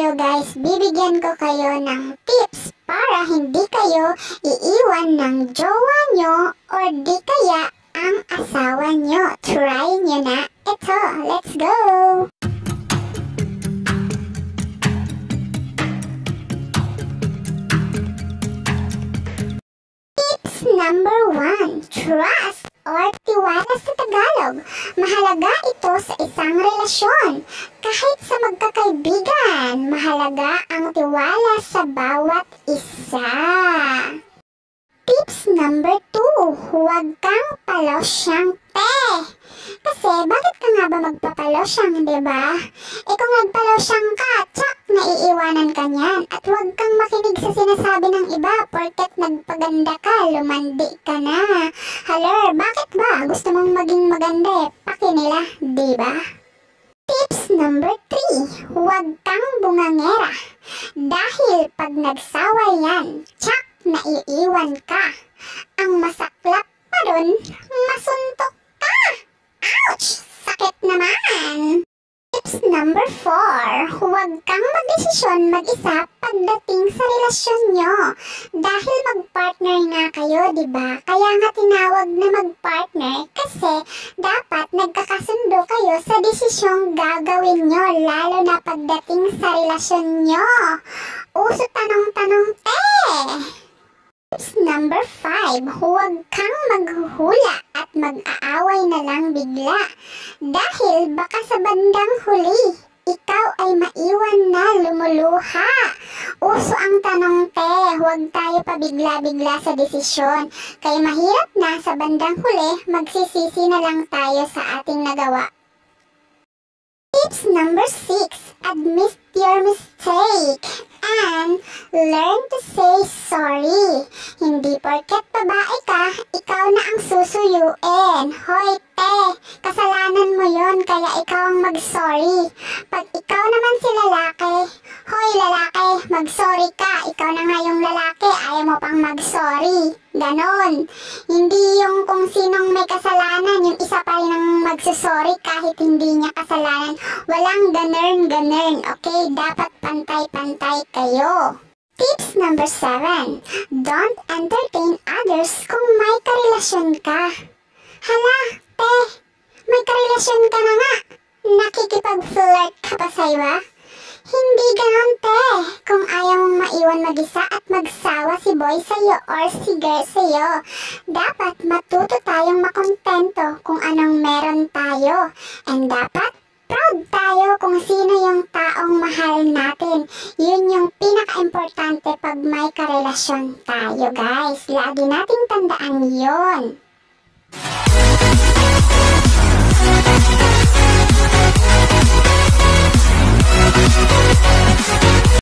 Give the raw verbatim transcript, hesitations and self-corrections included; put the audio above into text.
kayo guys, bibigyan ko kayo ng tips para hindi kayo iiwan ng jowa nyo or di kaya ang asawa nyo. Try nyo na ito. Let's go! Tips number one. Trust or tiwala sa Tagalog. Mahalaga ito sa isang relasyon. Kahit sa magkakaibigan, mahalaga ang tiwala sa bawat isa. Tips number two. Huwag kang palosyang te. Kasi bakit ka nga ba magpapalosyang, diba? E kung nagpalosyang ka, tsak, naiiwanan ka niyan. At huwag kang makinig sa sinasabi ng iba porket nagpaganda ka, lumandi ka na. Haler, bakit ba? Gusto mong maging maganda, paki nila, diba? Tips number three. Huwag kang bungangera. Dahil pag nagsawa yan, tsak, naiiwan ka. Ang masaklap pa dun, masuntok ka. Ouch! Sakit naman! Tips number four. Huwag kang magdesisyon mag-isa pagdating sa relasyon nyo. Dahil mag-partner nga kayo, diba? Kaya nga tinawag na mag-partner kasi dapat nagkakasundo kayo sa desisyong gagawin nyo, lalo na pagdating sa relasyon nyo. Uso tanong-tanong te! Tips number five. Huwag kang maghuhula at mag-aaway na lang bigla. Dahil baka sa bandang huli, ikaw ay maiwan na lumuluha. Uso ang tanong te, huwag tayo pabigla-bigla sa desisyon. Kaya mahirap na sa bandang huli, magsisisi na lang tayo sa ating nagawa. Tips number six. Admit your mistake and learn to say sorry. Hindi porket babae ka, ikaw na ang susuyuin. Hoy te, kasalanan mo yon kaya ikaw ang mag-sorry. Pag ikaw naman si lalaki, hoy lalaki, mag-sorry ka. Ikaw na nga yung lalaki, ayaw mo pang mag-sorry. Ganon. Hindi yung kung sinong may kasalanan, yung isa pa rin ang magsusorry kahit hindi niya kasalanan. Walang ganern-ganern, okay? Dapat pantay-pantay kayo. Tips number seven. Don't entertain others kung may karelasyon ka. Hala, te, may karelasyon ka na nga. Nakikipag-flirt ka pa sa iba? Hindi ganon te. Kung ayaw mong maiwan mag-isa at magsawa si boy sa'yo or si girl sa'yo, dapat matuto tayong makontento kung anong meron tayo. And dapat proud tayo kung sino yung taong mahal natin. Yun yung pinaka-importante pag may karelasyon tayo, guys. Lagi nating tandaan yun. We'll be right back.